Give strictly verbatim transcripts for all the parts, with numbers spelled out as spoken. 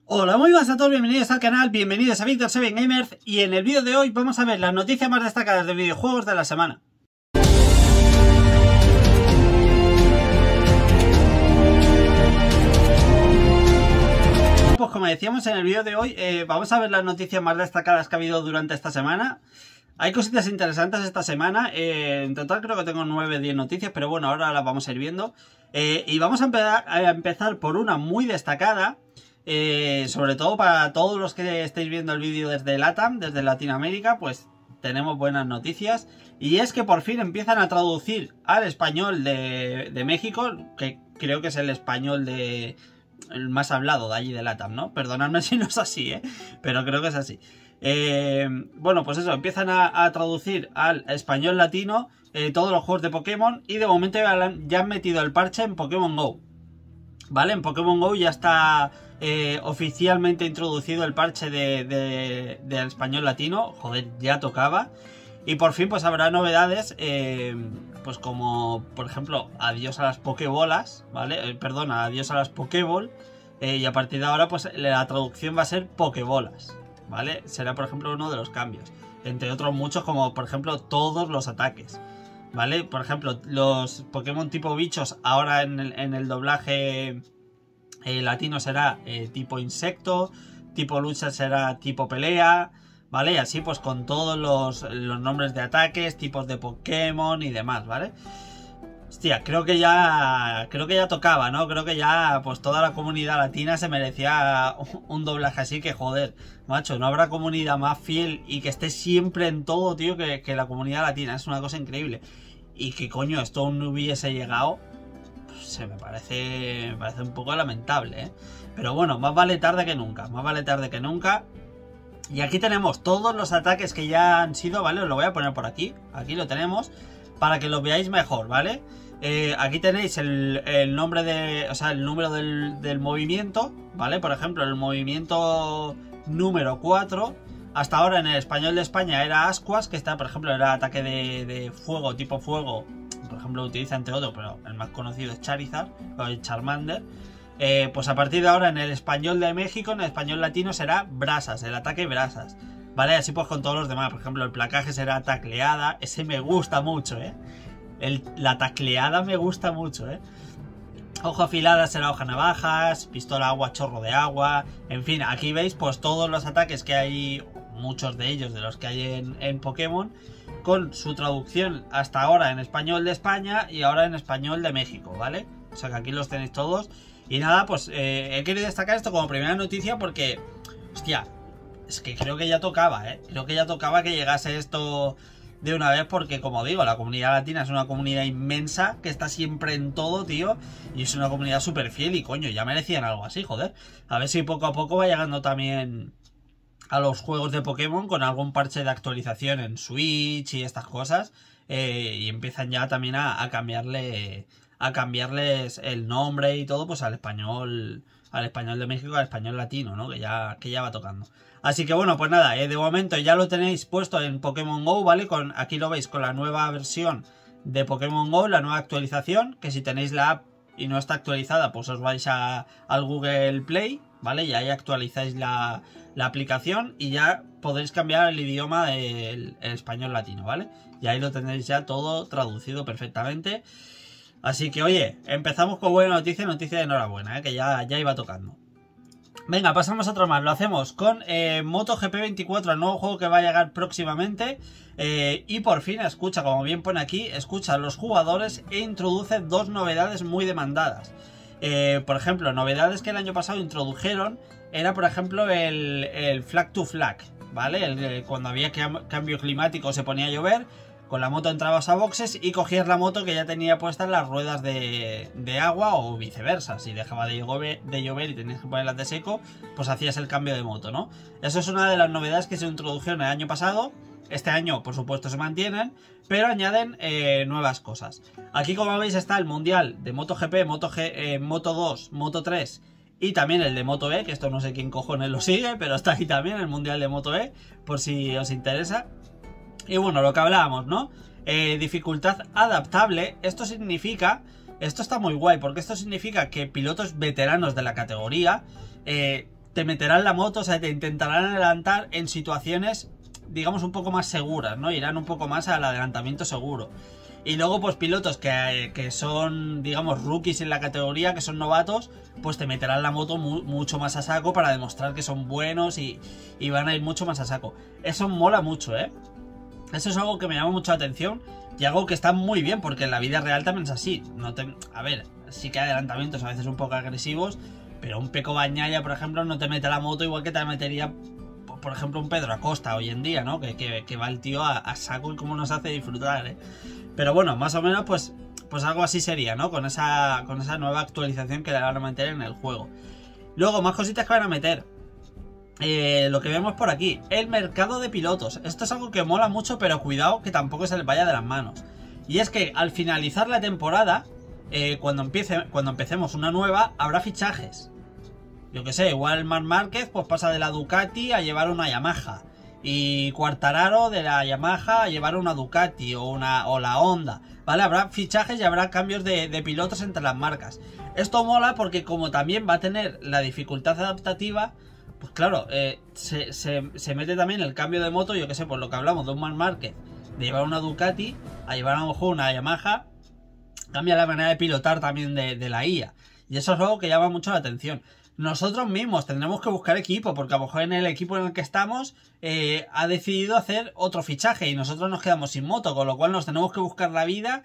Hola, muy buenas a todos, bienvenidos al canal, bienvenidos a Víctor siete Gamers y en el vídeo de hoy vamos a ver las noticias más destacadas de videojuegos de la semana. Pues como decíamos en el vídeo de hoy, eh, vamos a ver las noticias más destacadas que ha habido durante esta semana. Hay cositas interesantes esta semana, eh, en total creo que tengo nueve o diez noticias, pero bueno, ahora las vamos a ir viendo. Eh, y vamos a, empe a empezar por una muy destacada. Eh, sobre todo para todos los que estéis viendo el vídeo desde LATAM, desde Latinoamérica, pues tenemos buenas noticias. Y es que por fin empiezan a traducir al español de, de México, que creo que es el español de el más hablado de allí de LATAM, ¿no? Perdonadme si no es así, ¿eh? Pero creo que es así. Eh, bueno, pues eso, empiezan a, a traducir al español latino eh, todos los juegos de Pokémon y de momento ya han metido el parche en Pokémon GO. ¿Vale? En Pokémon GO ya está eh, oficialmente introducido el parche de, de, del español latino. Joder, ya tocaba. Y por fin pues habrá novedades, eh, pues como por ejemplo adiós a las Pokébolas, ¿vale? Eh, perdona, adiós a las Pokéball. Eh, y a partir de ahora pues la traducción va a ser Pokébolas, ¿vale? Será por ejemplo uno de los cambios. Entre otros muchos, como por ejemplo todos los ataques. ¿Vale? Por ejemplo, los Pokémon tipo bichos ahora en el, en el doblaje eh, latino será eh, tipo insecto, tipo lucha será tipo pelea, ¿vale? Y así pues con todos los, los nombres de ataques, tipos de Pokémon y demás, ¿vale? Hostia, creo que ya creo que ya tocaba, ¿no? Creo que ya pues toda la comunidad latina se merecía un, un doblaje así, que joder, macho, no habrá comunidad más fiel y que esté siempre en todo, tío, que, que la comunidad latina. Es una cosa increíble. Y que coño, esto aún no hubiese llegado, pues, se me parece, me parece un poco lamentable, ¿eh? Pero bueno, más vale tarde que nunca, más vale tarde que nunca. Y aquí tenemos todos los ataques que ya han sido, ¿vale? Os lo voy a poner por aquí, aquí lo tenemos, para que lo veáis mejor, ¿vale? Eh, aquí tenéis el, el nombre de, o sea, el número del, del movimiento, ¿vale? Por ejemplo, el movimiento número cuatro. Hasta ahora en el español de España era Ascuas, que está, por ejemplo, era ataque de, de fuego, tipo fuego. Por ejemplo, lo utiliza entre otros, pero el más conocido es Charizard o el Charmander. Eh, pues a partir de ahora en el español de México, en el español latino será Brasas, el ataque Brasas. Vale, así pues con todos los demás. Por ejemplo, el placaje será Tacleada. Ese me gusta mucho, ¿eh? El, la Tacleada me gusta mucho, ¿eh? Ojo afilada será hoja navajas, pistola agua, chorro de agua. En fin, aquí veis pues todos los ataques que hay, muchos de ellos de los que hay en, en Pokémon, con su traducción hasta ahora en español de España y ahora en español de México, ¿vale? O sea que aquí los tenéis todos. Y nada, pues eh, he querido destacar esto como primera noticia porque, hostia, es que creo que ya tocaba, ¿eh? Creo que ya tocaba que llegase esto de una vez, porque como digo, la comunidad latina es una comunidad inmensa que está siempre en todo, tío, y es una comunidad súper fiel y coño, ya merecían algo así, joder. A ver si poco a poco va llegando también a los juegos de Pokémon con algún parche de actualización en Switch y estas cosas, eh, y empiezan ya también a, a cambiarle a cambiarles el nombre y todo pues al español al español de México, al español latino, ¿no? Que ya, que ya va tocando. Así que bueno, pues nada, eh, de momento ya lo tenéis puesto en Pokémon GO, ¿vale? Con, aquí lo veis con la nueva versión de Pokémon GO, la nueva actualización, que si tenéis la app y no está actualizada, pues os vais a, al Google Play, ¿vale? Y ahí actualizáis la, la aplicación y ya podéis cambiar el idioma del el español latino, ¿vale? Y ahí lo tendréis ya todo traducido perfectamente. Así que oye, empezamos con buena noticia, noticia de enhorabuena, ¿eh? Que ya, ya iba tocando. Venga, pasamos a otro más. Lo hacemos con eh, MotoGP veinticuatro, el nuevo juego que va a llegar próximamente. Eh, y por fin, escucha, como bien pone aquí, escucha a los jugadores e introduce dos novedades muy demandadas. Eh, por ejemplo, novedades que el año pasado introdujeron era, por ejemplo, el, el flag to flag, ¿vale? El, el, cuando había cambio climático se ponía a llover. Con la moto entrabas a boxes y cogías la moto que ya tenía puestas las ruedas de, de agua o viceversa. Si dejaba de llover, de llover y tenías que ponerlas de seco, pues hacías el cambio de moto, ¿no? Eso es una de las novedades que se introdujeron el año pasado. Este año, por supuesto, se mantienen, pero añaden eh, nuevas cosas. Aquí, como veis, está el Mundial de MotoGP, Moto, G, eh, Moto dos, Moto tres y también el de Moto E, que esto no sé quién cojones lo sigue, pero está ahí también el Mundial de Moto E, por si os interesa. Y bueno, lo que hablábamos, ¿no? Eh, dificultad adaptable. Esto significa... Esto está muy guay, porque esto significa que pilotos veteranos de la categoría eh, te meterán la moto, o sea, te intentarán adelantar en situaciones, digamos, un poco más seguras, ¿no? Irán un poco más al adelantamiento seguro. Y luego, pues pilotos que, que son, digamos, rookies en la categoría, que son novatos, pues te meterán la moto mu mucho más a saco para demostrar que son buenos y, y van a ir mucho más a saco. Eso mola mucho, ¿eh? Eso es algo que me llama mucho la atención y algo que está muy bien, porque en la vida real también es así. No te, a ver, sí que hay adelantamientos a veces un poco agresivos, pero un Peco Bagnaia, por ejemplo, no te mete la moto igual que te metería, por ejemplo, un Pedro Acosta hoy en día, ¿no? Que, que, que va el tío a, a saco y cómo nos hace disfrutar, ¿eh? Pero bueno, más o menos pues, pues algo así sería, ¿no? Con esa, con esa nueva actualización que le van a meter en el juego. Luego, más cositas que van a meter. Eh, lo que vemos por aquí, el mercado de pilotos. Esto es algo que mola mucho, pero cuidado que tampoco se les vaya de las manos. Y es que al finalizar la temporada, eh, cuando, empiece, cuando empecemos una nueva, habrá fichajes. Yo que sé, igual Marc Márquez pues pasa de la Ducati a llevar una Yamaha. Y Quartararo de la Yamaha a llevar una Ducati o, una, o la Honda, ¿vale? Habrá fichajes y habrá cambios de, de pilotos entre las marcas. Esto mola porque como también va a tener la dificultad adaptativa, pues claro, eh, se, se, se mete también el cambio de moto, yo que sé, por lo que hablamos de un Marc Márquez, de llevar una Ducati a llevar a lo mejor una Yamaha, cambia la manera de pilotar también de, de la I A. Y eso es algo que llama mucho la atención. Nosotros mismos tendremos que buscar equipo, porque a lo mejor en el equipo en el que estamos eh, ha decidido hacer otro fichaje y nosotros nos quedamos sin moto, con lo cual nos tenemos que buscar la vida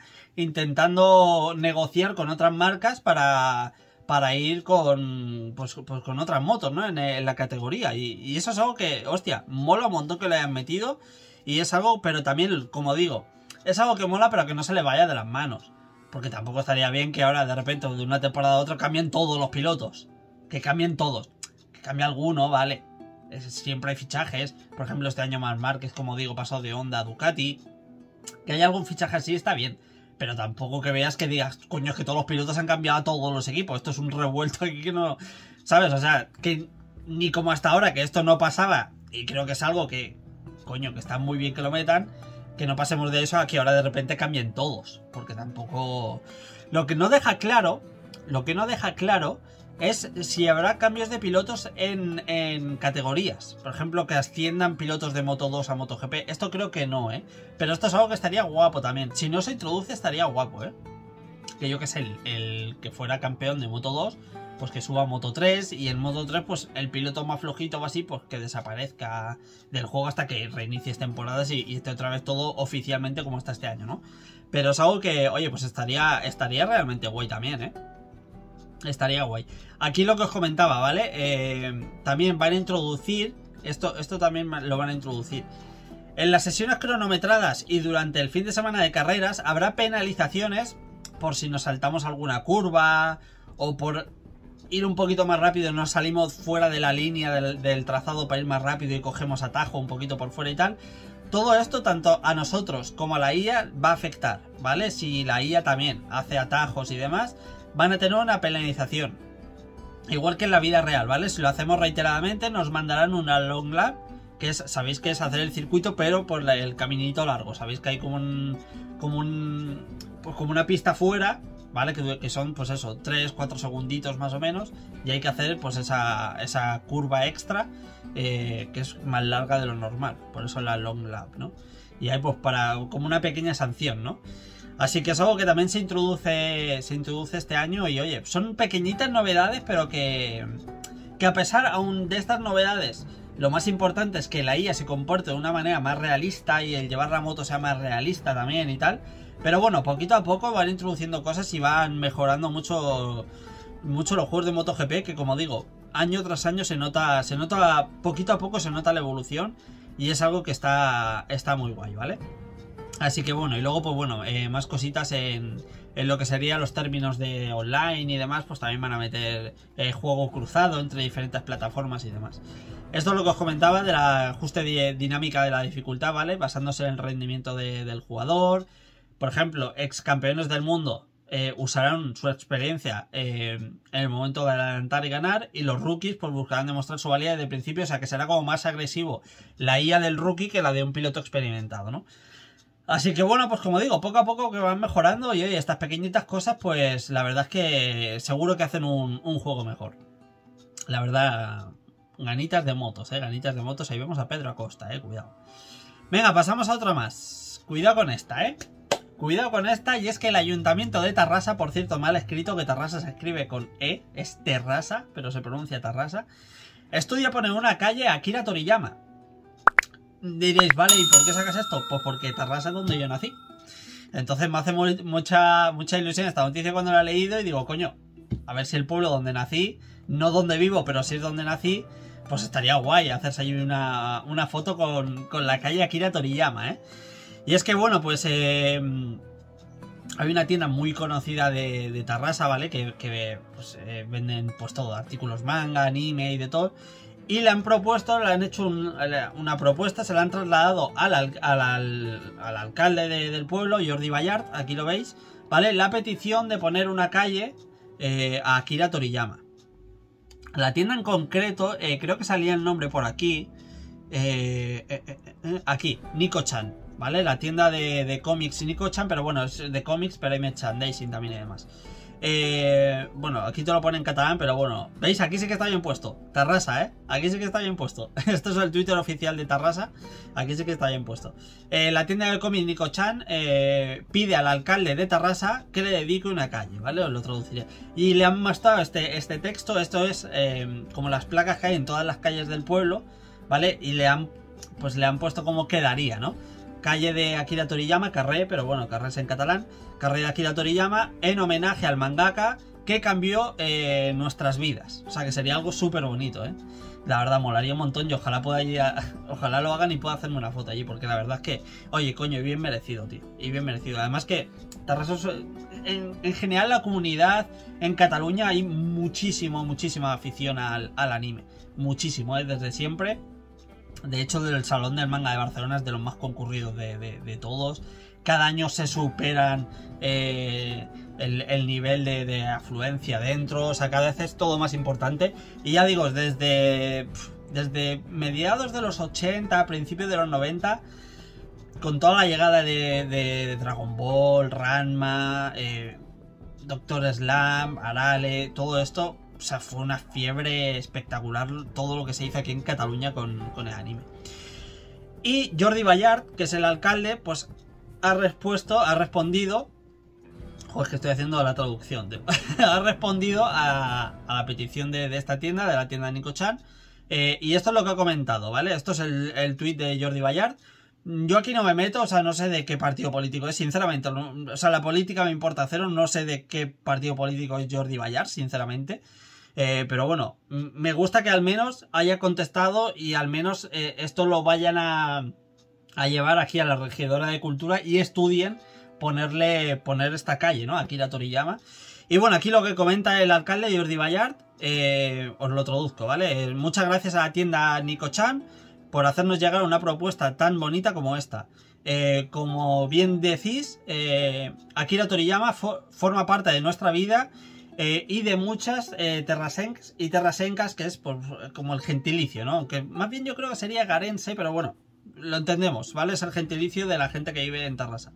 intentando negociar con otras marcas para, para ir con, pues, pues con otras motos, ¿no? En, en la categoría. Y, y eso es algo que, hostia, mola un montón que lo hayan metido y es algo, pero también, como digo, es algo que mola pero que no se le vaya de las manos, porque tampoco estaría bien que ahora de repente de una temporada a otra cambien todos los pilotos. Que cambien todos, que cambie alguno, vale. Es, siempre hay fichajes. Por ejemplo, este año Marc Márquez, como digo, pasó de Honda a Ducati. Que haya algún fichaje así está bien. Pero tampoco que veas que digas, coño, es que todos los pilotos han cambiado a todos los equipos. Esto es un revuelto aquí que no... ¿Sabes? O sea, que ni como hasta ahora, que esto no pasaba. Y creo que es algo que, coño, que está muy bien que lo metan. Que no pasemos de eso a que ahora de repente cambien todos. Porque tampoco... Lo que no deja claro... Lo que no deja claro... es si habrá cambios de pilotos en, en categorías. Por ejemplo, que asciendan pilotos de Moto dos a MotoGP. Esto creo que no, ¿eh? Pero esto es algo que estaría guapo también. Si no se introduce, estaría guapo, ¿eh? Que yo que sé, el, el que fuera campeón de Moto dos, pues que suba a Moto tres. Y en Moto tres, pues el piloto más flojito o así, pues que desaparezca del juego hasta que reinicies temporadas y, y esté otra vez todo oficialmente como está este año, ¿no? Pero es algo que, oye, pues estaría, estaría realmente guay también, ¿eh? Estaría guay. Aquí lo que os comentaba, ¿vale? Eh, también van a introducir... Esto, esto también lo van a introducir. En las sesiones cronometradas y durante el fin de semana de carreras habrá penalizaciones por si nos saltamos alguna curva o por ir un poquito más rápido y nos salimos fuera de la línea del, del trazado para ir más rápido y cogemos atajo un poquito por fuera y tal. Todo esto, tanto a nosotros como a la I A, va a afectar, ¿vale? Si la I A también hace atajos y demás, van a tener una penalización. Igual que en la vida real, ¿vale? Si lo hacemos reiteradamente, nos mandarán una long lap, que es, sabéis que es hacer el circuito, pero por la, el caminito largo. Sabéis que hay como un... como un... pues como una pista fuera, ¿vale? Que, que son, pues eso, tres, cuatro segunditos más o menos. Y hay que hacer, pues, esa, esa curva extra, eh, que es más larga de lo normal. Por eso la long lap, ¿no? Y hay, pues, para... como una pequeña sanción, ¿no? Así que es algo que también se introduce se introduce este año y oye, son pequeñitas novedades, pero que, que a pesar aún de estas novedades, lo más importante es que la I A se comporte de una manera más realista y el llevar la moto sea más realista también y tal. Pero bueno, poquito a poco van introduciendo cosas y van mejorando mucho, mucho los juegos de MotoGP, que como digo, año tras año se nota, se nota, poquito a poco se nota la evolución y es algo que está, está muy guay, ¿vale? Así que bueno, y luego pues bueno, eh, más cositas en, en lo que serían los términos de online y demás, pues también van a meter eh, juego cruzado entre diferentes plataformas y demás. Esto es lo que os comentaba de la ajuste de dinámica de la dificultad, ¿vale? Basándose en el rendimiento de, del jugador. Por ejemplo, ex campeones del mundo eh, usarán su experiencia eh, en el momento de adelantar y ganar, y los rookies pues buscarán demostrar su valía desde el principio, o sea que será como más agresivo la I A del rookie que la de un piloto experimentado, ¿no? Así que bueno, pues como digo, poco a poco que van mejorando y oye, estas pequeñitas cosas, pues la verdad es que seguro que hacen un, un juego mejor. La verdad, Ganitas de motos, eh, ganitas de motos. Ahí vemos a Pedro Acosta, eh, cuidado. Venga, pasamos a otra más. Cuidado con esta, eh. Cuidado con esta, y es que el Ayuntamiento de Tarrasa, por cierto, mal escrito, que Tarrasa se escribe con E, es Terrassa, pero se pronuncia Tarrasa, estudia poner una calle a Akira Toriyama. Diréis, vale, ¿y por qué sacas esto? Pues porque Tarrasa es donde yo nací. Entonces me hace muy, mucha, mucha ilusión esta noticia cuando la he leído y digo, coño, a ver si el pueblo donde nací, no donde vivo, pero sí es donde nací, pues estaría guay hacerse ahí una, una foto con, con la calle Akira Toriyama, ¿eh? Y es que, bueno, pues eh, hay una tienda muy conocida de, de Tarrasa, ¿vale? Que, que pues, eh, venden pues todo, artículos manga, anime y de todo. Y le han propuesto, le han hecho un, una propuesta, se la han trasladado al, al, al, al alcalde de, del pueblo, Jordi Ballart, aquí lo veis, ¿vale? La petición de poner una calle eh, a Akira Toriyama. La tienda en concreto, eh, creo que salía el nombre por aquí, eh, eh, eh, eh, aquí, Nico-chan, ¿vale? La tienda de, de cómics Nico-chan, pero bueno, es de cómics, pero hay merchandising también y demás. Eh, bueno, aquí te lo pone en catalán, pero bueno, ¿veis? Aquí sí que está bien puesto. Tarrasa, ¿eh? Aquí sí que está bien puesto. Esto es el Twitter oficial de Tarrasa. Aquí sí que está bien puesto. Eh, la tienda de cómics Nico-chan eh, pide al alcalde de Tarrasa que le dedique una calle, ¿vale? Os lo traduciré. Y le han mostrado este, este texto. Esto es eh, como las placas que hay en todas las calles del pueblo, ¿vale? Y le han, pues le han puesto como quedaría, ¿no? Calle de Akira Toriyama, carré, pero bueno, carré es en catalán. Carré de Akira Toriyama en homenaje al mangaka que cambió eh, nuestras vidas. O sea que sería algo súper bonito, ¿eh? La verdad, molaría un montón y ojalá pueda ir a, ojalá lo hagan y pueda hacerme una foto allí, porque la verdad es que, oye, coño, y bien merecido, tío. Y bien merecido. Además que Tarrasa, en, en general la comunidad en Cataluña hay muchísimo, muchísima afición al, al anime. Muchísimo, ¿eh? Desde siempre. De hecho, el Salón del Manga de Barcelona es de los más concurridos de, de, de todos. Cada año se superan eh, el, el nivel de, de afluencia dentro. O sea, cada vez es todo más importante. Y ya digo, desde, desde mediados de los ochenta, principios de los noventa, con toda la llegada de, de Dragon Ball, Ranma, eh, Doctor Slam, Arale, todo esto... O sea, fue una fiebre espectacular todo lo que se hizo aquí en Cataluña con, con el anime. Y Jordi Ballart, que es el alcalde, pues ha respuesto, ha respondido... Joder, es que estoy haciendo la traducción. Tío. Ha respondido a, a la petición de, de esta tienda, de la tienda Nico-chan. Eh, y esto es lo que ha comentado, ¿vale? Esto es el, el tuit de Jordi Ballart. Yo aquí no me meto, o sea, no sé de qué partido político es, sinceramente. No, o sea, la política me importa cero, no sé de qué partido político es Jordi Ballart, sinceramente. Eh, pero bueno, me gusta que al menos haya contestado y al menos eh, esto lo vayan a, a llevar aquí a la regidora de cultura y estudien ponerle poner esta calle, ¿no? Akira Toriyama. Y bueno, aquí lo que comenta el alcalde Jordi Ballart, eh, os lo traduzco, ¿vale? Eh, muchas gracias a la tienda Nico-chan por hacernos llegar una propuesta tan bonita como esta. Eh, como bien decís, eh, Akira Toriyama for, forma parte de nuestra vida. Eh, y de muchas eh, terrasencs y terrasencas, que es pues, como el gentilicio, ¿no? Que más bien yo creo que sería garense, pero bueno, lo entendemos, ¿vale? Es el gentilicio de la gente que vive en Tarrasa.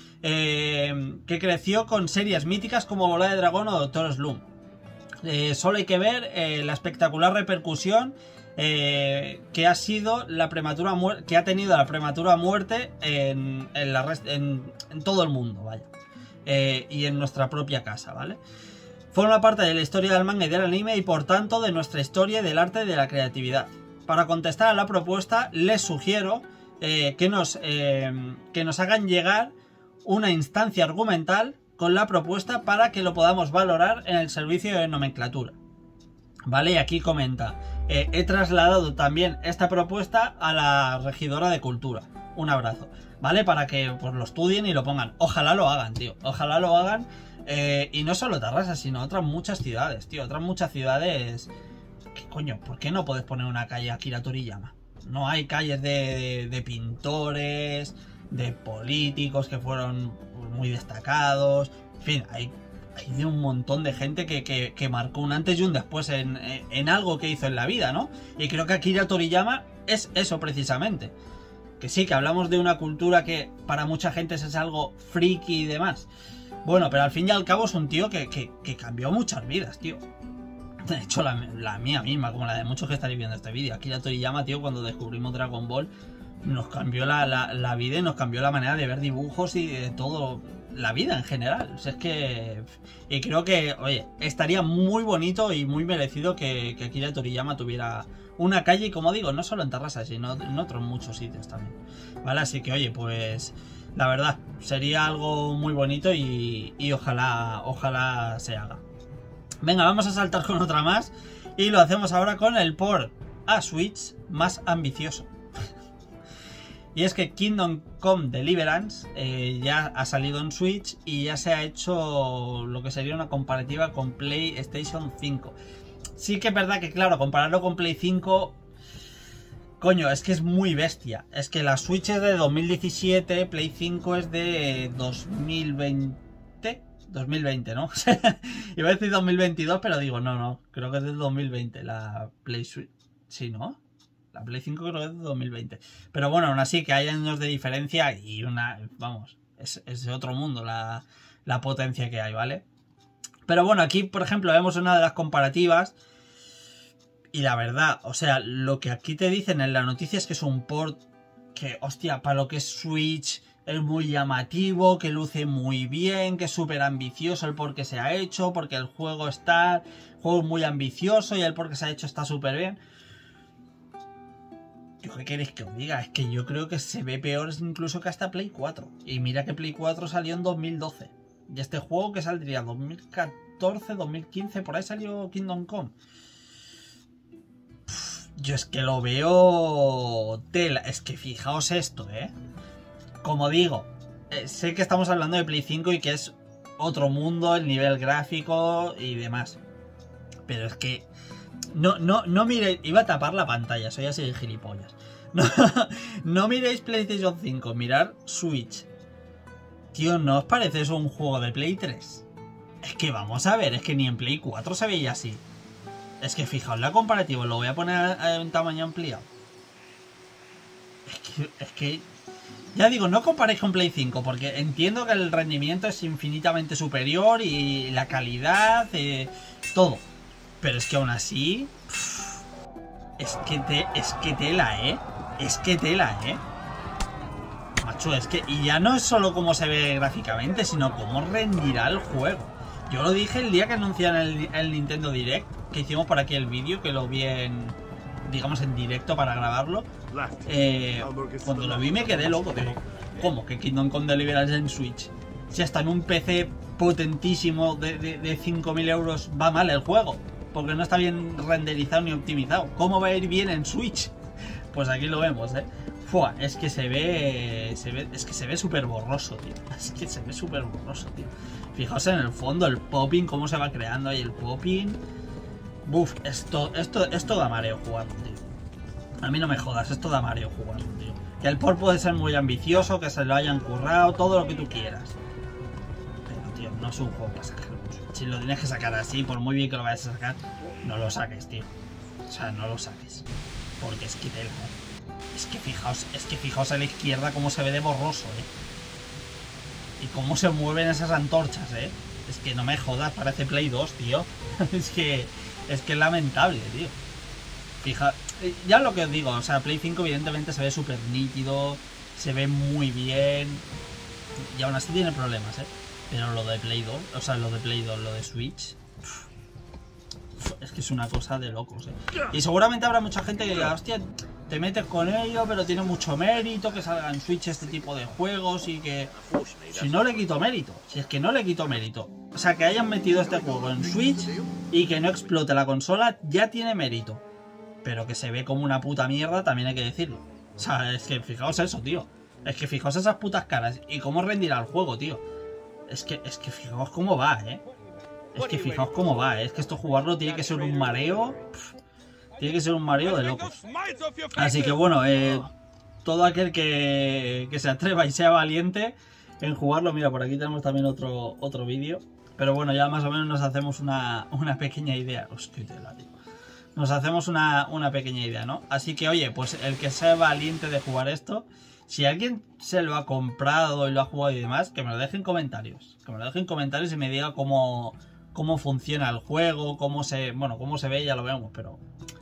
Eh, que creció con series míticas como Bola de Dragón o Doctor Slump. Eh, solo hay que ver eh, la espectacular repercusión eh, que ha sido la prematura muerte, que ha tenido la prematura muerte en, en, la rest en, en todo el mundo, vaya. Eh, y en nuestra propia casa, ¿vale? Forma parte de la historia del manga y del anime y por tanto de nuestra historia del arte y de la creatividad. Para contestar a la propuesta les sugiero eh, que, nos, eh, que nos hagan llegar una instancia argumental con la propuesta para que lo podamos valorar en el servicio de nomenclatura. Vale, y aquí comenta, eh, he trasladado también esta propuesta a la regidora de cultura. Un abrazo, ¿vale? Para que pues, lo estudien y lo pongan. Ojalá lo hagan, tío, ojalá lo hagan. Eh, y no solo Tarrasa, sino otras muchas ciudades, tío. Otras muchas ciudades. ¿Qué coño? ¿Por qué no puedes poner una calle Akira Toriyama? No hay calles de, de, de pintores, de políticos que fueron muy destacados. En fin, hay, hay de un montón de gente que, que, que marcó un antes y un después en, en, en algo que hizo en la vida, ¿no? Y creo que Akira Toriyama es eso precisamente. Que sí, que hablamos de una cultura que para mucha gente es algo friki y demás. Bueno, pero al fin y al cabo es un tío que, que, que cambió muchas vidas, tío. De hecho, la, la mía misma, como la de muchos que estaréis viendo este vídeo. Akira Toriyama, tío, cuando descubrimos Dragon Ball, nos cambió la, la, la vida y nos cambió la manera de ver dibujos y de todo, la vida en general. O sea, es que... Y creo que, oye, estaría muy bonito y muy merecido que, que Akira Toriyama tuviera una calle, y como digo, no solo en Terrassa, sino en otros muchos sitios también. ¿Vale? Así que, oye, pues... La verdad, sería algo muy bonito y, y ojalá, ojalá se haga. Venga, vamos a saltar con otra más. Y lo hacemos ahora con el port a Switch más ambicioso. Y es que Kingdom Come Deliverance eh, ya ha salido en Switch y ya se ha hecho lo que sería una comparativa con PlayStation cinco. Sí que es verdad que, claro, compararlo con Play cinco... Coño, es que es muy bestia. Es que la Switch es de dos mil diecisiete, Play cinco es de dos mil veinte... dos mil veinte, ¿no? Iba a decir dos mil veintidós, pero digo, no, no, creo que es del dos mil veinte la Play Switch. Sí, ¿no? La Play cinco creo que es de dos mil veinte. Pero bueno, aún así que hay años de diferencia y una... Vamos, es, es de otro mundo la, la potencia que hay, ¿vale? Pero bueno, aquí, por ejemplo, vemos una de las comparativas y la verdad, o sea, lo que aquí te dicen en la noticia es que es un port que, hostia, para lo que es Switch... Es muy llamativo, que luce muy bien, que es súper ambicioso el por qué se ha hecho, porque el juego está... El juego es muy ambicioso y el por qué se ha hecho está súper bien. ¿Yo qué queréis que os diga? Es que yo creo que se ve peor incluso que hasta Play cuatro. Y mira que Play cuatro salió en dos mil doce. Y este juego que saldría dos mil catorce, dos mil quince, por ahí salió Kingdom Come. Pff, yo es que lo veo... Tela. Es que fijaos esto, ¿eh? Como digo, eh, sé que estamos hablando de Play cinco y que es otro mundo, el nivel gráfico y demás. Pero es que... No, no, no miréis... Iba a tapar la pantalla, soy así de gilipollas. No, no miréis PlayStation cinco, mirar Switch. Tío, ¿no os parece eso un juego de Play tres? Es que vamos a ver, es que ni en Play cuatro se veía así. Es que fijaos la comparativa, lo voy a poner en tamaño ampliado. Es que... Es que ya digo, no comparéis con Play cinco, porque entiendo que el rendimiento es infinitamente superior y la calidad, eh, todo. Pero es que aún así... Pff, es que te, es que tela, ¿eh? Es que tela, ¿eh? Macho, es que... Y ya no es solo cómo se ve gráficamente, sino cómo rendirá el juego. Yo lo dije el día que anunciaron el, el Nintendo Direct, que hicimos por aquí el vídeo, que lo vi en... digamos en directo para grabarlo. Eh, cuando lo vi me quedé loco. Digo, ¿cómo que Kingdom Come Deliverance en Switch? Si hasta en un P C potentísimo de, de, de cinco mil euros va mal el juego, porque no está bien renderizado ni optimizado. ¿Cómo va a ir bien en Switch? Pues aquí lo vemos, ¿eh? Fua, es que se ve, se ve es que se ve súper borroso, tío. Es que se ve súper borroso, tío. Fijaos en el fondo, el popping, cómo se va creando ahí el popping. Buf, esto, esto, esto da mareo jugarlo, tío. A mí no me jodas, esto da mareo jugarlo, tío. Que el port puede ser muy ambicioso, que se lo hayan currado, todo lo que tú quieras. Pero, tío, no es un juego para sacarlo. Si lo tienes que sacar así, por muy bien que lo vayas a sacar, no lo saques, tío. O sea, no lo saques. Porque es que tela, ¿eh? Es que fijaos, es que fijaos a la izquierda cómo se ve de borroso, ¿eh? Y cómo se mueven esas antorchas, ¿eh? Es que no me jodas, parece Play dos, tío. Es que... Es que es lamentable, tío. Fija, ya lo que os digo, o sea, Play cinco evidentemente se ve súper nítido, se ve muy bien, y aún así tiene problemas, ¿eh? Pero lo de Play dos, o sea, lo de Play dos, lo de Switch, es que es una cosa de locos, ¿eh? Y seguramente habrá mucha gente que diga, hostia, te metes con ello, pero tiene mucho mérito que salga en Switch este tipo de juegos y que... Si no le quito mérito, si es que no le quito mérito. O sea, que hayan metido este juego en Switch y que no explote la consola ya tiene mérito. Pero que se ve como una puta mierda también hay que decirlo. O sea, es que fijaos eso, tío. Es que fijaos esas putas caras y cómo rendirá el juego, tío. Es que, es que fijaos cómo va, ¿eh? Es que fijaos cómo va, ¿eh? Es que esto jugarlo tiene que ser un mareo... Pff, tiene que ser un mareo de locos. Así que bueno, eh, todo aquel que, que se atreva y sea valiente en jugarlo. Mira, por aquí tenemos también otro, otro vídeo. Pero bueno, ya más o menos nos hacemos una, una pequeña idea. Hostia, tela, tío. Nos hacemos una, una pequeña idea, ¿no? Así que, oye, pues el que sea valiente de jugar esto, si alguien se lo ha comprado y lo ha jugado y demás, que me lo deje en comentarios. Que me lo deje en comentarios y me diga cómo, cómo funciona el juego, cómo se, bueno, cómo se ve ya lo vemos, pero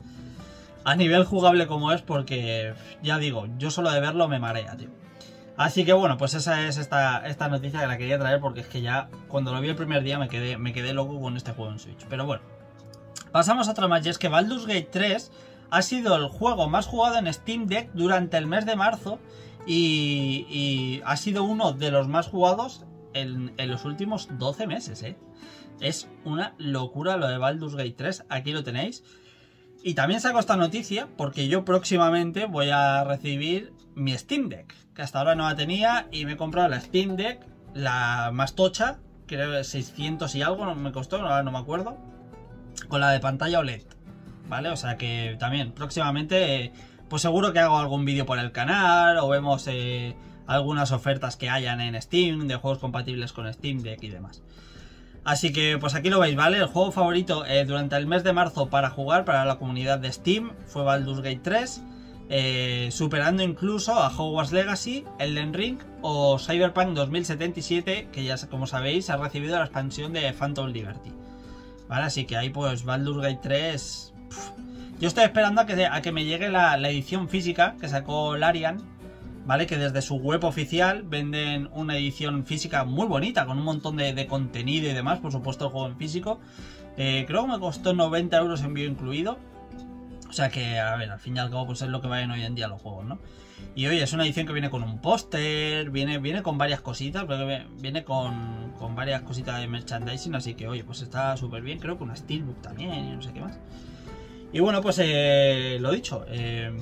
a nivel jugable como es, porque ya digo, yo solo de verlo me marea, tío. Así que bueno, pues esa es esta, esta noticia que la quería traer, porque es que ya cuando lo vi el primer día me quedé, me quedé loco con este juego en Switch. Pero bueno, pasamos a otra más, y es que Baldur's Gate tres ha sido el juego más jugado en Steam Deck durante el mes de marzo y, y ha sido uno de los más jugados en, en los últimos doce meses, ¿eh? Es una locura lo de Baldur's Gate tres, aquí lo tenéis. Y también saco esta noticia porque yo próximamente voy a recibir mi Steam Deck, que hasta ahora no la tenía, y me he comprado la Steam Deck, la más tocha, creo que seiscientos y algo, no me costó, ahora no me acuerdo, con la de pantalla O L E D, ¿vale? O sea que también próximamente, eh, pues seguro que hago algún vídeo por el canal, o vemos eh, algunas ofertas que hayan en Steam, de juegos compatibles con Steam Deck y demás. Así que pues aquí lo veis, ¿vale? El juego favorito eh, durante el mes de marzo para jugar para la comunidad de Steam fue Baldur's Gate tres, eh, superando incluso a Hogwarts Legacy, Elden Ring o Cyberpunk dos mil setenta y siete, que ya como sabéis ha recibido la expansión de Phantom Liberty, ¿vale? Así que ahí pues Baldur's Gate tres... Pff. Yo estoy esperando a que, a que me llegue la, la edición física que sacó Larian, ¿vale? Que desde su web oficial venden una edición física muy bonita, con un montón de, de contenido y demás, por supuesto el juego en físico. Eh, creo que me costó noventa euros envío incluido. O sea que, a ver, al fin y al cabo pues es lo que valen hoy en día los juegos, ¿no? Y oye, es una edición que viene con un póster, viene, viene con varias cositas, porque viene con, con varias cositas de merchandising, así que oye, pues está súper bien. Creo que una Steelbook también y no sé qué más. Y bueno, pues eh, lo dicho, eh...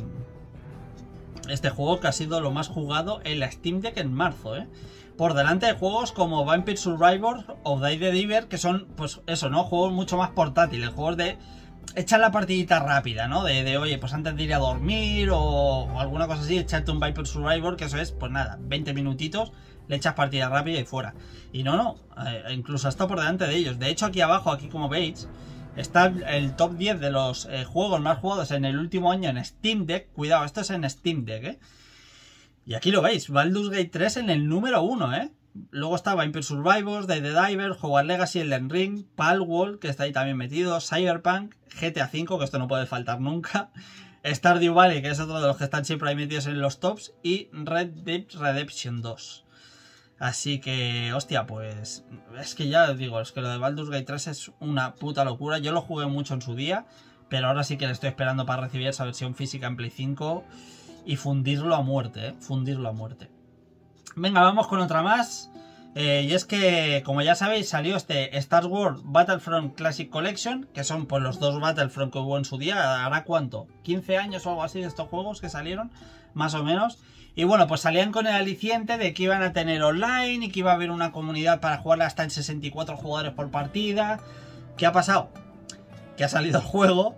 este juego que ha sido lo más jugado en la Steam Deck en marzo, ¿eh? Por delante de juegos como Vampire Survivor o Die the Diver, que son, pues eso, ¿no? Juegos mucho más portátiles, juegos de echar la partidita rápida, ¿no? De, de oye, pues antes de ir a dormir o, o alguna cosa así, echarte un Vampire Survivor, que eso es, pues nada, veinte minutitos, le echas partida rápida y fuera. Y no, no, eh, incluso está por delante de ellos. De hecho, aquí abajo, aquí como veis, está el top diez de los eh, juegos más jugados en el último año en Steam Deck. Cuidado, esto es en Steam Deck, ¿eh? Y aquí lo veis, Baldur's Gate tres en el número uno, ¿eh? Luego está Vampire Survivors, Die the Diver, Hogwarts Legacy, Elden Ring, Palworld, que está ahí también metido, Cyberpunk, G T A cinco, que esto no puede faltar nunca, Stardew Valley, que es otro de los que están siempre ahí metidos en los tops, y Red Dead Redemption dos. Así que, hostia, pues es que ya os digo, es que lo de Baldur's Gate tres es una puta locura. Yo lo jugué mucho en su día, pero ahora sí que le estoy esperando para recibir esa versión física en Play cinco y fundirlo a muerte, ¿eh? Fundirlo a muerte. Venga, vamos con otra más. Eh, y es que, como ya sabéis, salió este Star Wars Battlefront Classic Collection, que son pues los dos Battlefront que hubo en su día. ¿Hará cuánto? ¿quince años o algo así de estos juegos que salieron? Más o menos. Y bueno, pues salían con el aliciente de que iban a tener online y que iba a haber una comunidad para jugar hasta en sesenta y cuatro jugadores por partida. ¿Qué ha pasado? Que ha salido el juego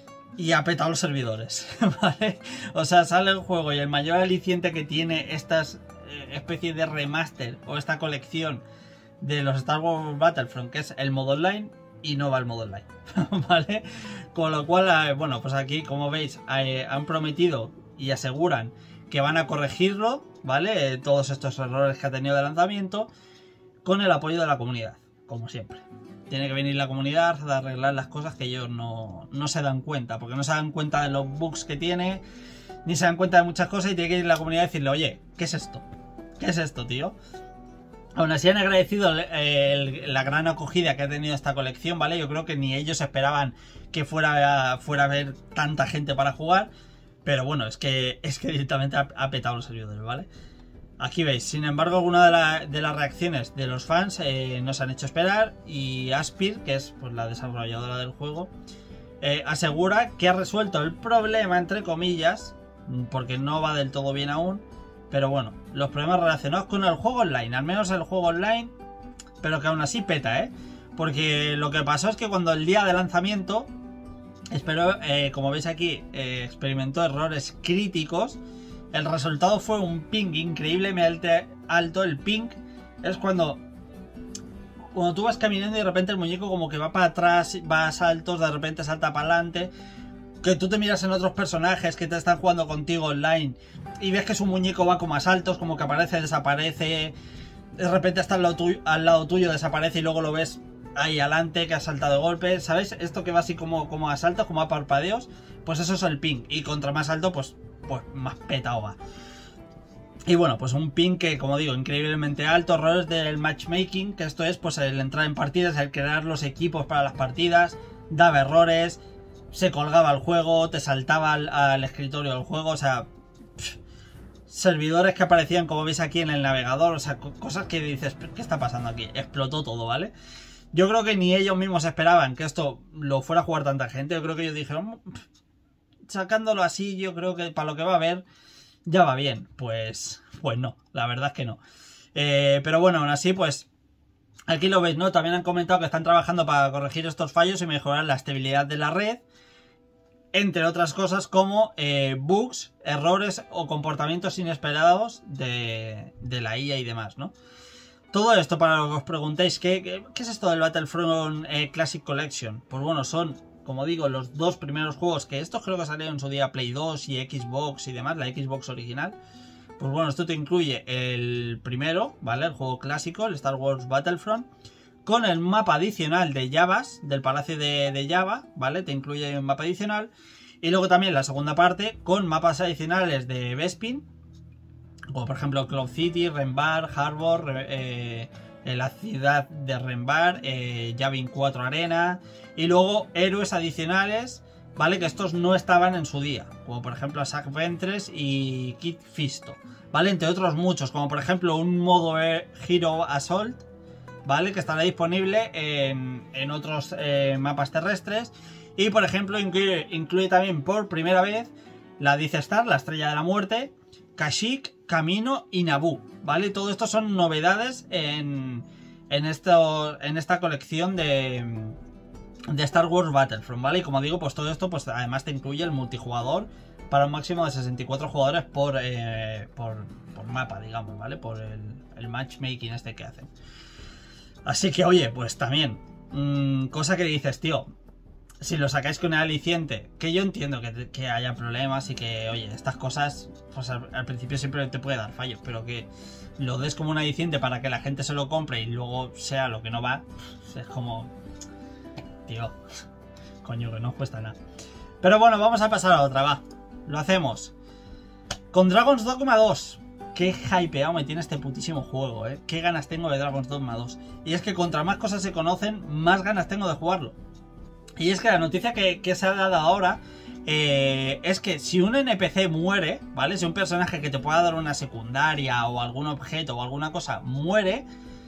y ha petado los servidores, ¿vale? O sea, sale el juego y el mayor aliciente que tiene estas eh, especies de remaster o esta colección de los Star Wars Battlefront, que es el modo online, y no va el modo online, ¿vale? Con lo cual, eh, bueno, pues aquí, como veis, eh, han prometido y aseguran que van a corregirlo, ¿vale? Eh, todos estos errores que ha tenido de lanzamiento, con el apoyo de la comunidad, como siempre. Tiene que venir la comunidad a arreglar las cosas que ellos no, no se dan cuenta, porque no se dan cuenta de los bugs que tiene, ni se dan cuenta de muchas cosas, y tiene que ir la comunidad y decirle, oye, ¿qué es esto? ¿Qué es esto, tío? Aún así han agradecido el, el, la gran acogida que ha tenido esta colección, ¿vale? Yo creo que ni ellos esperaban que fuera, fuera a haber tanta gente para jugar. Pero bueno, es que, es que directamente ha, ha petado los servidores, ¿vale? Aquí veis, sin embargo, algunas de, la, de las reacciones de los fans eh, nos han hecho esperar. Y Aspir, que es pues, la desarrolladora del juego, eh, asegura que ha resuelto el problema, entre comillas, porque no va del todo bien aún. Pero bueno, los problemas relacionados con el juego online, al menos el juego online, pero que aún así peta, ¿eh? Porque lo que pasó es que cuando el día de lanzamiento... Espero, eh, como veis aquí, eh, experimentó errores críticos. El resultado fue un ping increíblemente alto. El ping es cuando cuando tú vas caminando y de repente el muñeco como que va para atrás, va a saltos, de repente salta para adelante. Que tú te miras en otros personajes que te están jugando contigo online y ves que su muñeco va como a saltos, como que aparece, desaparece. De repente está al lado tuyo, al lado tuyo desaparece y luego lo ves ahí adelante, que ha saltado de golpe, ¿sabes? Esto que va así como, como a saltos, como a parpadeos, pues eso es el ping. Y contra más alto, pues, pues más petado va. Y bueno, pues un ping que, como digo, increíblemente alto. Errores del matchmaking, que esto es pues el entrar en partidas, el crear los equipos para las partidas, daba errores, se colgaba el juego, te saltaba al, al escritorio del juego, o sea, pff, servidores que aparecían como veis aquí en el navegador, o sea, cosas que dices, ¿qué está pasando aquí? Explotó todo, ¿vale? Yo creo que ni ellos mismos esperaban que esto lo fuera a jugar tanta gente. Yo creo que ellos dijeron, sacándolo así, yo creo que para lo que va a haber ya va bien. Pues, pues no, la verdad es que no. Eh, pero bueno, aún así, pues aquí lo veis, ¿no? También han comentado que están trabajando para corregir estos fallos y mejorar la estabilidad de la red, entre otras cosas como eh, bugs, errores o comportamientos inesperados de, de la I A y demás, ¿no? Todo esto para lo que os preguntéis, ¿qué, qué, qué es esto del Battlefront eh, Classic Collection? Pues bueno, son, como digo, los dos primeros juegos, que estos creo que salieron en su día Play dos y Xbox y demás, la Xbox original. Pues bueno, esto te incluye el primero, ¿vale? El juego clásico, el Star Wars Battlefront, con el mapa adicional de Javas, del Palacio de, de Java, ¿vale? Te incluye un mapa adicional. Y luego también la segunda parte con mapas adicionales de Bespin, como por ejemplo Cloud City, Renbar, Harbor, eh, la ciudad de Renbar, eh, Yavin cuatro Arena, y luego héroes adicionales, ¿vale? Que estos no estaban en su día, como por ejemplo Zack Ventress y Kit Fisto, ¿vale? Entre otros muchos, como por ejemplo un modo Hero Assault, ¿vale? Que estará disponible en, en otros eh, mapas terrestres. Y por ejemplo incluye, incluye también por primera vez la Death Star, la estrella de la muerte, Kashyyyk, Camino y Naboo, ¿vale? Todo esto son novedades en, en, esto, en esta colección de, de Star Wars Battlefront, ¿vale? Y como digo, pues todo esto pues además te incluye el multijugador para un máximo de sesenta y cuatro jugadores por, eh, por, por mapa, digamos, ¿vale? Por el, el matchmaking este que hacen. Así que, oye, pues también, mmm, cosa que dices, tío, si lo sacáis con el aliciente, que yo entiendo que, que haya problemas y que, oye, estas cosas, pues al, al principio siempre te puede dar fallos, pero que lo des como un aliciente para que la gente se lo compre y luego sea lo que no va, es como, tío, coño, que no os cuesta nada. Pero bueno, vamos a pasar a otra, va, lo hacemos. Con Dragon's Dogma dos, qué hypeado me tiene este putísimo juego, eh, qué ganas tengo de Dragon's Dogma dos. Y es que contra más cosas se conocen, más ganas tengo de jugarlo. Y es que la noticia que, que se ha dado ahora eh, es que si un N P C muere, ¿vale? Si un personaje que te pueda dar una secundaria o algún objeto o alguna cosa muere,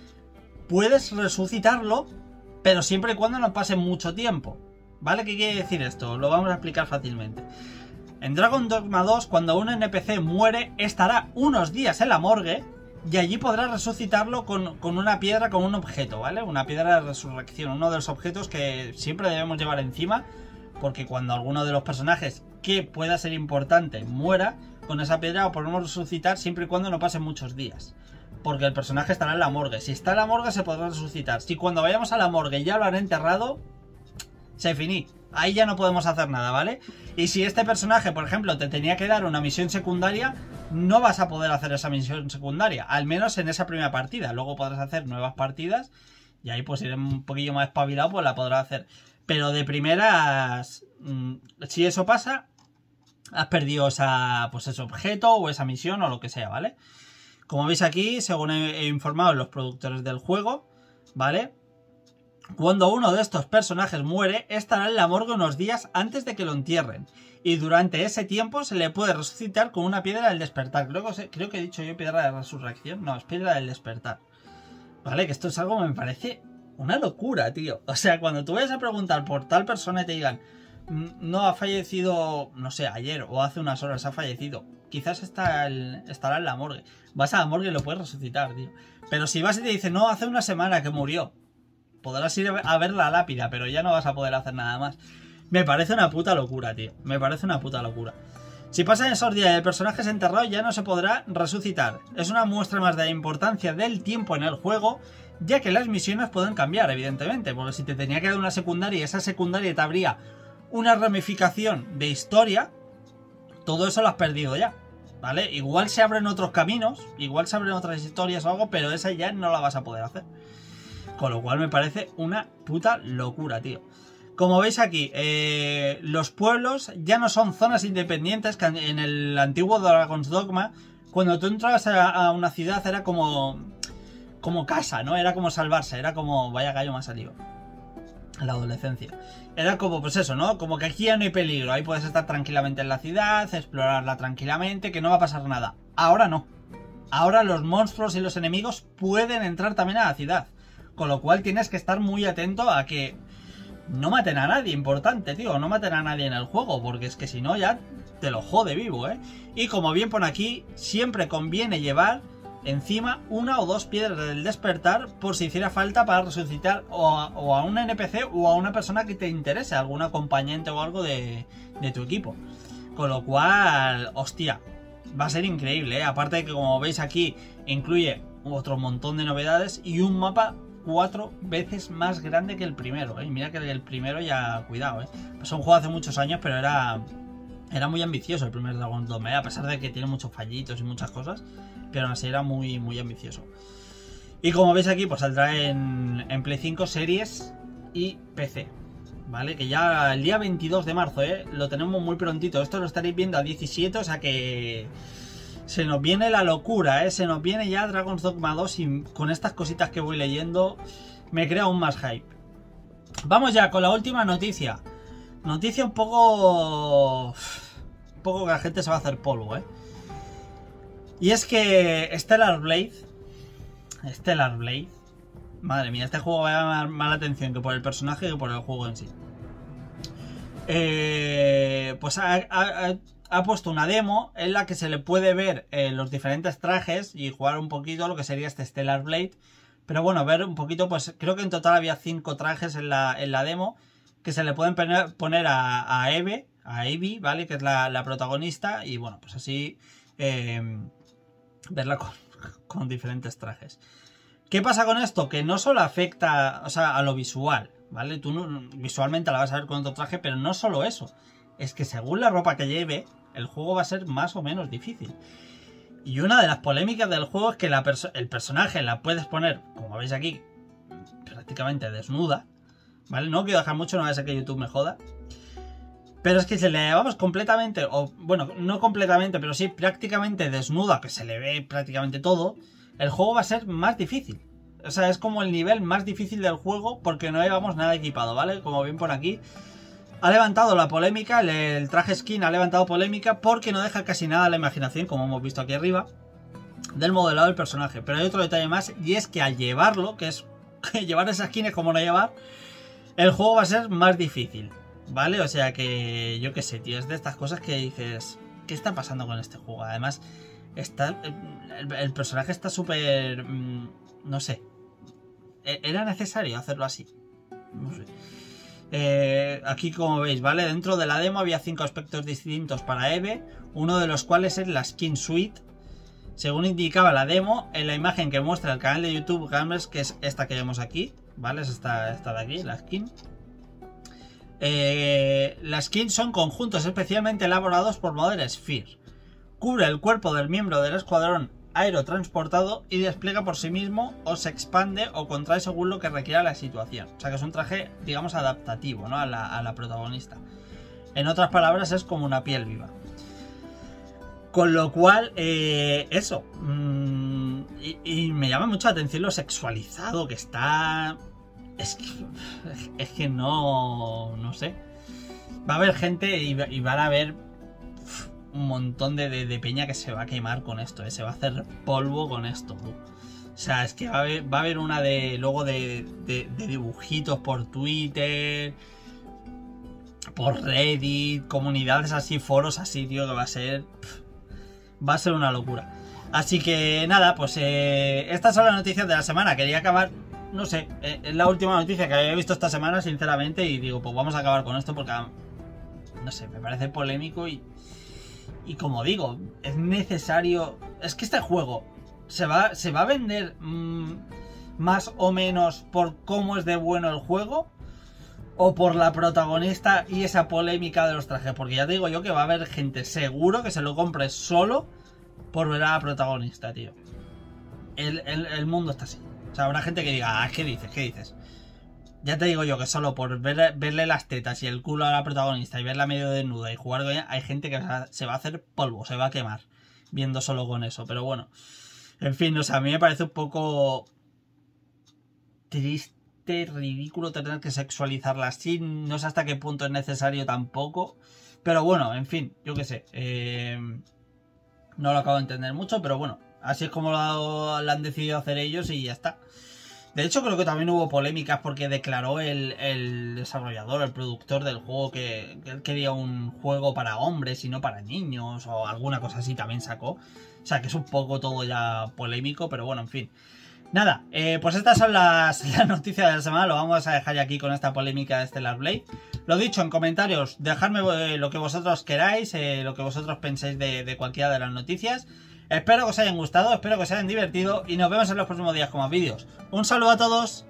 puedes resucitarlo, pero siempre y cuando no pase mucho tiempo, ¿vale? ¿Qué quiere decir esto? Lo vamos a explicar fácilmente. En Dragon's Dogma dos, cuando un N P C muere, estará unos días en la morgue y allí podrás resucitarlo con, con una piedra, con un objeto, ¿vale? Una piedra de resurrección, uno de los objetos que siempre debemos llevar encima, porque cuando alguno de los personajes que pueda ser importante muera, con esa piedra lo podemos resucitar siempre y cuando no pasen muchos días, porque el personaje estará en la morgue. Si está en la morgue se podrá resucitar. Si cuando vayamos a la morgue ya lo han enterrado, se finí. Ahí ya no podemos hacer nada, ¿vale? Y si este personaje, por ejemplo, te tenía que dar una misión secundaria, no vas a poder hacer esa misión secundaria, al menos en esa primera partida. Luego podrás hacer nuevas partidas y ahí pues iré un poquillo más espabilado, pues la podrás hacer. Pero de primeras, mmm, si eso pasa, has perdido esa, pues ese objeto o esa misión o lo que sea, ¿vale? Como veis aquí, según he informado los productores del juego, ¿vale? Cuando uno de estos personajes muere, estará en la morgue unos días antes de que lo entierren. Y durante ese tiempo se le puede resucitar con una piedra del despertar. Creo que, creo que he dicho yo piedra de resurrección. No, es piedra del despertar. Vale, que esto es algo que me parece una locura, tío. O sea, cuando tú vayas a preguntar por tal persona y te digan, no, ha fallecido, no sé, ayer o hace unas horas ha fallecido. Quizás está el, estará en la morgue. Vas a la morgue y lo puedes resucitar, tío. Pero si vas y te dicen, no, hace una semana que murió, podrás ir a ver la lápida, pero ya no vas a poder hacer nada más. Me parece una puta locura, tío. Me parece una puta locura. Si pasan esos días y el personaje es enterrado, ya no se podrá resucitar. Es una muestra más de la importancia del tiempo en el juego, ya que las misiones pueden cambiar, evidentemente. Porque si te tenía que dar una secundaria y esa secundaria te abría una ramificación de historia, todo eso lo has perdido ya, ¿vale? Igual se abren otros caminos, igual se abren otras historias o algo, pero esa ya no la vas a poder hacer. Con lo cual me parece una puta locura, tío. Como veis aquí, eh, los pueblos ya no son zonas independientes, que en el antiguo Dragon's Dogma, cuando tú entrabas a, a una ciudad era como, como casa, ¿no? Era como salvarse, era como, vaya gallo más salido. La adolescencia. Era como, pues eso, ¿no? Como que aquí ya no hay peligro, ahí puedes estar tranquilamente en la ciudad, explorarla tranquilamente, que no va a pasar nada. Ahora no. Ahora los monstruos y los enemigos pueden entrar también a la ciudad. Con lo cual tienes que estar muy atento a que no maten a nadie, importante, tío. No maten a nadie en el juego, porque es que si no ya te lo jode vivo, ¿eh? Y como bien pone aquí, siempre conviene llevar encima una o dos piedras del despertar por si hiciera falta para resucitar o a, o a un N P C o a una persona que te interese, algún acompañante o algo de, de tu equipo. Con lo cual, hostia, va a ser increíble, ¿eh? Aparte de que, como veis aquí, incluye otro montón de novedades y un mapa cuatro veces más grande que el primero, ¿eh? Mira que el primero ya, cuidado, ¿eh? Es un juego hace muchos años, pero era era muy ambicioso el primer Dragon's Dogma, ¿eh? A pesar de que tiene muchos fallitos y muchas cosas, pero aún así era muy, muy ambicioso. Y como veis aquí, pues saldrá en, en Play cinco, Series y P C, ¿vale? Que ya el día veintidós de marzo, ¿eh? Lo tenemos muy prontito. Esto lo estaréis viendo a diecisiete, o sea que se nos viene la locura, ¿eh? Se nos viene ya Dragon's Dogma dos y con estas cositas que voy leyendo me crea aún más hype. Vamos ya con la última noticia. Noticia un poco... Un poco que la gente se va a hacer polvo, ¿eh? Y es que Stellar Blade... Stellar Blade... Madre mía, este juego va a llamar más la atención que por el personaje que por el juego en sí. Eh, pues ha, ha, ha puesto una demo en la que se le puede ver eh, los diferentes trajes y jugar un poquito lo que sería este Stellar Blade. Pero bueno, ver un poquito, pues creo que en total había cinco trajes en la, en la demo que se le pueden poner, poner a, a Eve, a Evie, ¿vale? Que es la, la protagonista. Y bueno, pues así eh, verla con, con diferentes trajes. ¿Qué pasa con esto? Que no solo afecta, o sea, a lo visual, ¿vale? Tú no, visualmente la vas a ver con otro traje, pero no solo eso. Es que según la ropa que lleve, el juego va a ser más o menos difícil. Y una de las polémicas del juego es que la perso el personaje la puedes poner, como veis aquí, prácticamente desnuda, ¿vale? No quiero dejar mucho, no vaya a ser que YouTube me joda. Pero es que si le llevamos completamente, o bueno, no completamente, pero sí prácticamente desnuda, que se le ve prácticamente todo, el juego va a ser más difícil. O sea, es como el nivel más difícil del juego porque no llevamos nada equipado, ¿vale? Como ven por aquí, ha levantado la polémica, el, el traje skin ha levantado polémica porque no deja casi nada a la imaginación, como hemos visto aquí arriba, del modelado del personaje. Pero hay otro detalle más, y es que al llevarlo, que es que llevar esa skin es como no llevar, el juego va a ser más difícil, ¿vale? O sea que, yo qué sé, tío, es de estas cosas que dices, ¿qué está pasando con este juego? Además, está el, el personaje está súper, mmm, no sé, ¿era necesario hacerlo así? No sé. Eh, aquí como veis, ¿vale? Dentro de la demo había cinco aspectos distintos para Eve, uno de los cuales es la skin suite. Según indicaba la demo, en la imagen que muestra el canal de YouTube Gamers, que es esta que vemos aquí, ¿vale? Es esta, esta de aquí, la skin. Eh, las skins son conjuntos especialmente elaborados por Model Sphere. Cubre el cuerpo del miembro del escuadrón aerotransportado y despliega por sí mismo o se expande o contrae según lo que requiera la situación. O sea que es un traje, digamos, adaptativo, ¿no? a, la, a la protagonista. En otras palabras, es como una piel viva. Con lo cual, eh, eso. Mmm, y, y me llama mucho la atención lo sexualizado que está. Es que, es que no, no sé. Va a haber gente y, y van a haber un montón de, de, de peña que se va a quemar con esto, ¿eh? Se va a hacer polvo con esto, ¿no? O sea, es que va a haber, va a haber una de luego de, de, de dibujitos por Twitter, por Reddit, comunidades así, foros así, tío, que va a ser... Va a ser una locura. Así que nada, pues eh, estas son las noticias de la semana. Quería acabar, no sé, eh, es la última noticia que había visto esta semana, sinceramente, y digo, pues vamos a acabar con esto porque, no sé, me parece polémico y... Y como digo, es necesario... Es que este juego se va, se va a vender mmm, más o menos por cómo es de bueno el juego o por la protagonista y esa polémica de los trajes. Porque ya te digo yo que va a haber gente seguro que se lo compre solo por ver a la protagonista, tío. El, el, el mundo está así. O sea, habrá gente que diga, ah, ¿qué dices? ¿Qué dices? Ya te digo yo que solo por ver, verle las tetas y el culo a la protagonista y verla medio desnuda y jugar con ella, hay gente que se va a hacer polvo, se va a quemar viendo solo con eso. Pero bueno, en fin, o sea, a mí me parece un poco triste, ridículo tener que sexualizarla así. No sé hasta qué punto es necesario tampoco. Pero bueno, en fin, yo qué sé. Eh, no lo acabo de entender mucho, pero bueno, así es como lo, lo han decidido hacer ellos y ya está. De hecho, creo que también hubo polémicas porque declaró el, el desarrollador, el productor del juego, que, que él quería un juego para hombres y no para niños, o alguna cosa así también sacó. O sea, que es un poco todo ya polémico, pero bueno, en fin. Nada, eh, pues estas son las, las noticias de la semana. Lo vamos a dejar ya aquí con esta polémica de Stellar Blade. Lo dicho, en comentarios, dejadme eh, lo que vosotros queráis, eh, lo que vosotros penséis de, de cualquiera de las noticias. Espero que os hayan gustado, espero que os hayan divertido y nos vemos en los próximos días con más vídeos. Un saludo a todos.